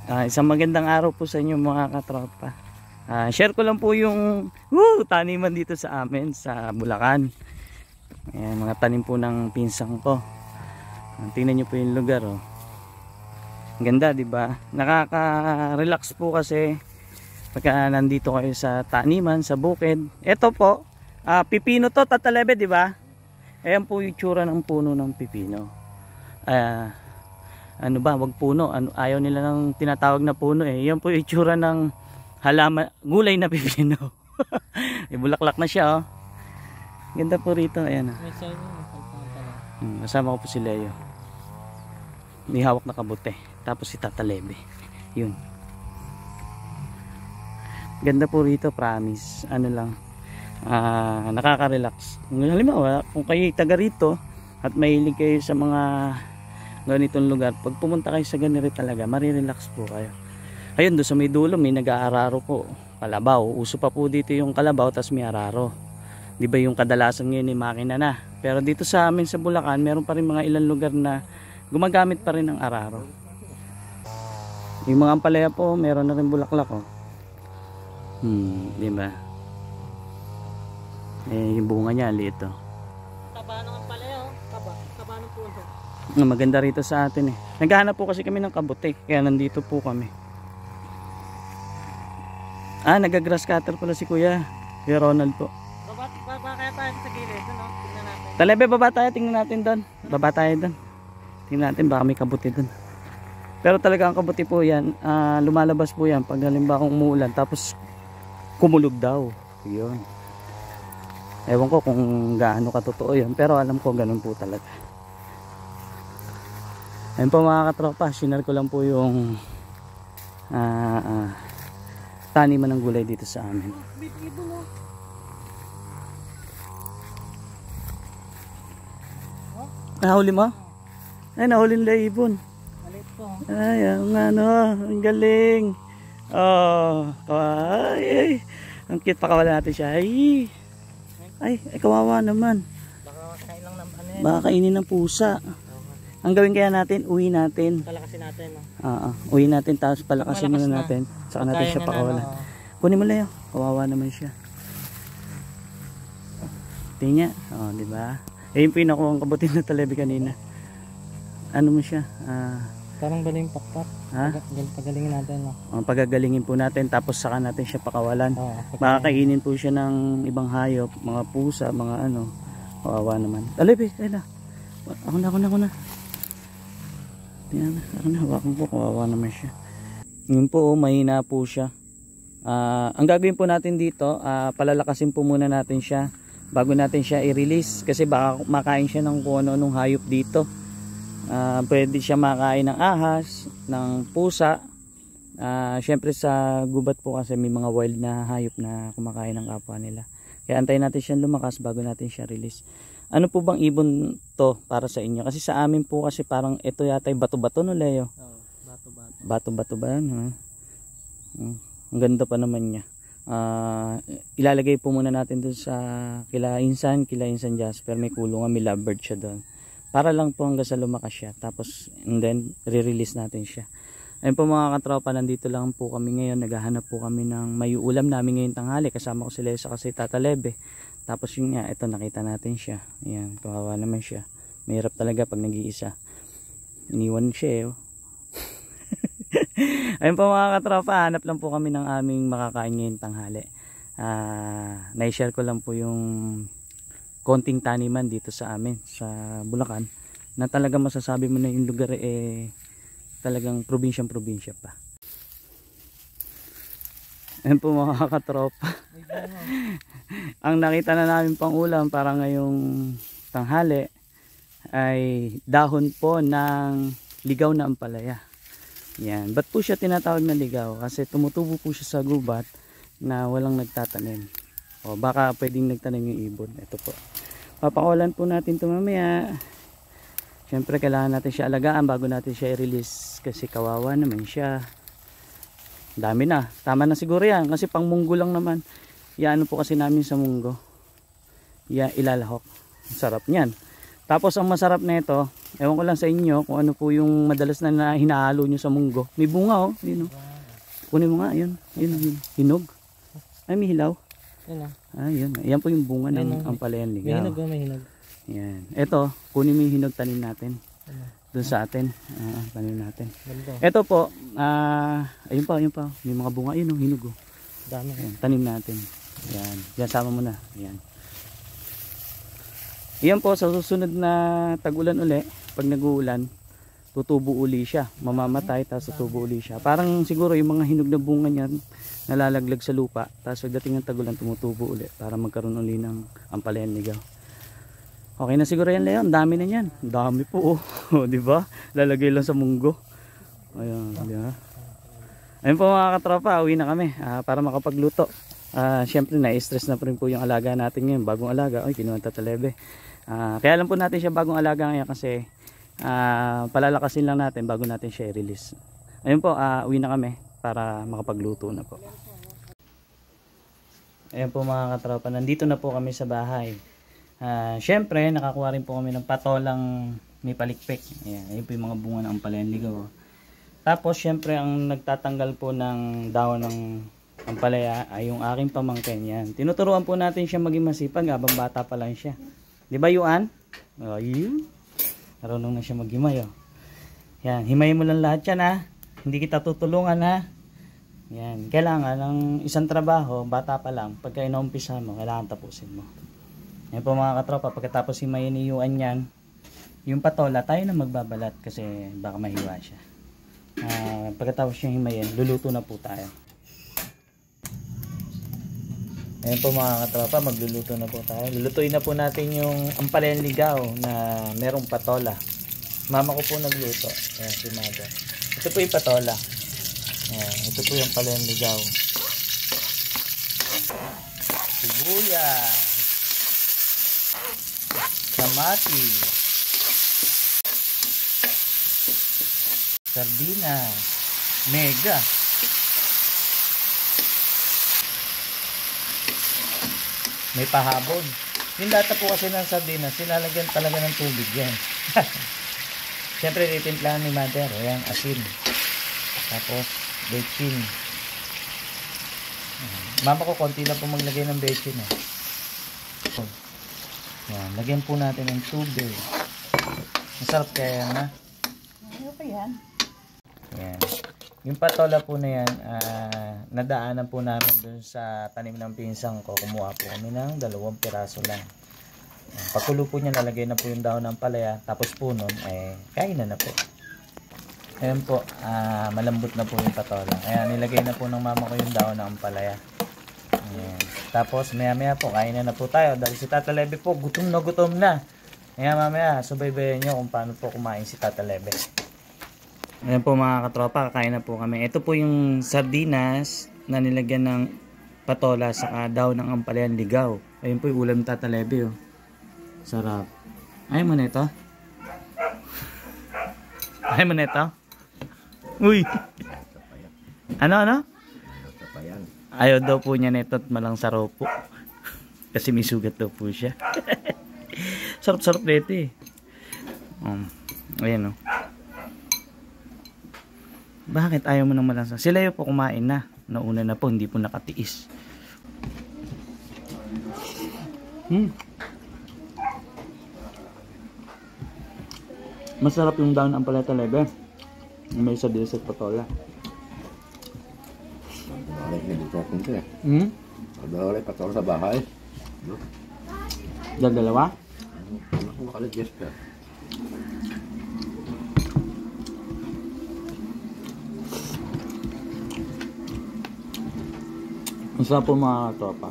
Isang magandang araw po sa inyo mga katropa. Share ko lang po yung taniman dito sa amin sa Bulacan. Ayan, mga tanim po ng pinsang ko. Tingnan nyo po yung lugar, oh. Ganda, di ba? Nakaka-relax po kasi pagka nandito kayo sa taniman, sa bukid. Ito po, pipino to, tatalebe, di ba? Ayan po yung tsura ng puno ng pipino. Ano ba, wag puno, ayaw nila ng tinatawag na puno eh. Yan po yung itsura ng halaman, gulay na pipino. Bulaklak na siya, oh. Ganda po rito, ayan. Kasama ko po si Leo. May hawak na kabute. Tapos si Tata Lebe. Yun. Ganda po rito, promise. Ano lang, nakaka-relax. Halimbawa, kung kayo taga rito at mahilig kayo sa mga ganitong lugar, pag pumunta kayo sa ganito talaga, marirelax po kayo. Ayun, doon sa may dulo may nag-aararo po, kalabaw. Uso pa po dito yung kalabaw, tas may araro. Di ba yung kadalasan ngayon ay makina na, pero dito sa amin sa Bulacan meron pa rin mga ilang lugar na gumagamit pa rin ng araro. Yung mga ampalaya po meron na rin bulaklak, oh. Di ba? Yung bunga niya liit, oh. Taba ng ampalaya, oh. Taba ng puno. Maganda rito sa atin eh. Naghahanap po kasi kami ng kabute, kaya nandito po kami. Nag-grass cutter pala si Kuya Ronald po. Baba kaya tayo sa gilid, no? Tingnan natin. Talebe, baba tayo, tingnan natin doon. Baba tayo doon. Tingnan natin, baka may kabuti doon. Pero talaga ang kabuti po yan, lumalabas po yan pag halimbawa kung umuulan, tapos kumulog daw. Yun. Ewan ko kung gaano katotoo yun, pero alam ko ganun po talaga. Ayun po mga katropa, sinare ko lang po yung taniman ng gulay dito sa amin. Nahuli mo? Ay, nahuli nila ibon. Ay, ang ang galing. Ay, ang cute, pakawala natin siya. Ay, kawawa naman. Baka kainin ng pusa. Ang gawin kaya natin, uwi natin. Palakasin natin, no? Uwi natin, tapos palakasin muna natin. Saka natin siya pakawalan. Kunin mo Leo, kawawa naman siya. Tingnan, diba? Yung pinako ang kabutin na talebe kanina. Ano mo siya? Parang baling pakpak. Pagalingin natin, no? Pagagalingin po natin, tapos saka natin siya pakawalan. Makakainin po siya ng ibang hayop, mga pusa, mga ano. Kawawa naman. Talebe, kaya na. Ako na. Tingnan, ako na, hawakan po, kawawa naman siya. Yun po, mahina po siya. Ang gagawin po natin dito, palalakasin po muna natin siya bago natin siya i-release, kasi baka makain siya ng kung ano nung hayop dito. Pwede siya makain ng ahas, ng pusa. Syempre sa gubat po kasi may mga wild na hayop na kumakain ng kapwa nila. Kaya antayin natin siya lumakas bago natin siya release. Ano po bang ibon to para sa inyo? Kasi sa amin po kasi parang ito yata yung bato-bato, no Leo? Bato-bato ba yan? Ang ganda pa naman niya. Ilalagay po muna natin doon sa kila Insan Jasper, may kulungan, may lovebird siya doon, para lang po hanggang sa lumakas siya, tapos and then re-release natin siya. Ayun po mga katropa, nandito lang po kami ngayon, naghahanap po kami ng may ulam namin ngayong tanghali. Kasama ko si Lesa kasi Tata Lebe. Tapos yun nga, ito nakita natin siya. Ayan, kawawa naman siya. Mahirap talaga pag nag-iisa. Iniwan siya eh. Ayun po mga katropa, hanap lang po kami ng aming makakain ngayong tanghali. Na-share ko lang po yung konting taniman dito sa amin sa Bulacan, na talaga masasabi mo na yung lugar talagang probinsyang-probinsya pa. Ayun po mga katropa. Ang nakita na namin pang ulam para ngayong tanghali ay dahon po ng ligaw na ampalaya. Yan. Ba't po siya tinatawag na ligaw? Kasi tumutubo po siya sa gubat na walang nagtatanim. Baka pwedeng nagtanim yung ibon. Ito po. Papakawalan po natin ito mamaya. Siyempre kailangan natin siya alagaan bago natin siya i-release. Kasi kawawa naman siya. Dami na. Tama na siguro yan. Kasi pang munggo lang naman. Yan po kasi namin sa munggo. Ilalahok. Sarap niyan. Tapos ang masarap nito, Ewan ko lang sa inyo kung ano po yung madalas na hinahalo nyo sa munggo. May bunga oh. Yun, oh. Kunin mo nga. Yun. Yun. Hinog. Ay may hilaw. Yan Yun. Yan po yung bunga ng ampalayan ligaw. May hinog. May hinog. Yan. Ito. Kunin mo yung hinog, tanim natin. Doon sa atin. Tanim natin. Ito po. Ayun pa. May mga bunga. Yun oh. Hinog oh. Dami. Yan, tanim natin. Yan. Yan sama mo na. Yan. Yan po sa susunod na tag-ulan uli, pag nag-uulan, tutubo uli siya. Mamamatay tapos tutubo uli siya. Parang siguro yung mga hinog na bunga niyan nalalaglag sa lupa. Tapos pagdating ng tag-ulan tumutubo uli para magkaroon uli ng ampalayan ligaw. Okay na siguro yan, Leon. Dami na yan. Dami po oh. Di ba? Lalagay lang sa munggo. Ayun, di ba? Ayun po mga katropa, uwi na kami para makapagluto. Siyempre na-stress na rin po yung alaga natin ngayon. Bagong alaga. Ay, kinuha tatalebe. Kaya lang po natin siya bagong alaga ngayon kasi palalakasin lang natin bago natin siya i-release. Ayun po, uwi na kami para makapagluto na po. Ayun po mga katropa, nandito na po kami sa bahay. Siyempre, nakakuha rin po kami ng patolang may palikpik. Ayan, ayun po yung mga bunga ng ampalayan ligaw. Tapos, siyempre, ang nagtatanggal po ng dahon ng ampalaya ay yung aking pamangkin. Yan. Tinuturuan po natin siya maging masipag habang bata pa lang siya. Di ba, Yuan? Ayun. Marunong na siya maghimay. Oh. Yan. Himayin mo lang lahat yan ha. Hindi kita tutulungan ha. Yan. Kailangan ng isang trabaho, bata pa lang, pagka inaumpisa mo, kailangan tapusin mo. Yan po mga katropa, pagkatapos himayin ni Yuan yan, yung patola, tayo na magbabalat kasi baka mahiwa siya. Pagkatapos yung himayin, luluto na po tayo. Ayan po mga katropa, magluluto na po tayo. Lulutuin na po natin yung ampalayan ligaw na merong patola. Mama ko po nagluto. Ayan, si Mother. Ito po yung patola. Ayan, ito po yung ampalayan ligaw. Sibuyas. Kamatis. Sardinas. Mega. May pahabon. Yung lata po kasi ng sardinas, silalagyan talaga ng tubig yan. Siyempre, titimplahan ni Mother. Ayan, asin. Tapos, bechin. Mama ko, konti lang po maglagay ng bechin. Ayan, lagyan po natin ng tubig. Masarap kaya yan, ha? Ano pa yan? Ayan. Yung patola po na yan, nadaanan po namin dun sa tanim ng pinsang ko. Kumuha po kami ng 2 piraso lang. Pagkulo po niya, nalagay na po yung dahon ng palaya. Tapos po nun, kain na po. Ayan po, malambot na po yung patola. Ayan, nilagay na po ng mama ko yung dahon ng palaya. Ayan. Tapos maya maya po, kain na po tayo. Dahil si Tata Lebe po, gutom na. Ayan mamaya, subaybayan nyo kung paano po kumain si Tata Lebe. Ayan po mga katropa, kakain na po kami. Ito po yung sardinas na nilagyan ng patola sa daw ng ampalayan ligaw. Ayun po yung ulam ni Tata Lebe. Oh. Sarap. Ayaw mo na ito? Ayaw mo na ito? Uy! Ano? Ayaw daw po niya nito at malang saraw po. Kasi may sugat daw po siya. Sarap-sarap nito eh. Ayan o. Bakit ayaw mo ng malansa? Sila yung po kumain na. Nauna na po, hindi po nakatiis. Masarap yung daon ng ampalaya Lebe. May sardinas at patola. Wala patola sa bahay. Dalawa? Ako makaligis ka. Masarap po mga tropa.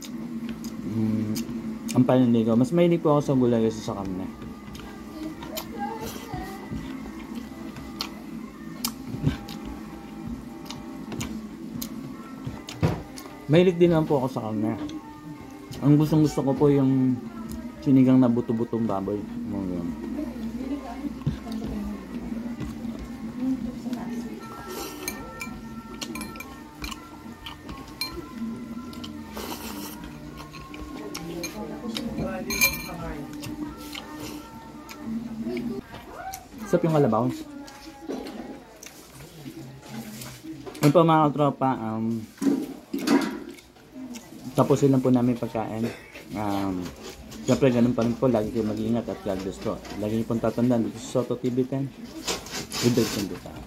Ang paninigaw. Mas mahilig po ako sa gulay kasi sa karne. Mahilig din naman po ako sa karne. Ang gusto ko po yung sinigang na buto-butong baboy. Masarap yung kalabaw. Yun po mga katropa, tapusin lang po namin pagkain. Siyempre ganun pa rin po, lagi kayo mag-iingat at God bless po. Lagi niyo pong tatandaan dito sa Soto TV 10. Good day sa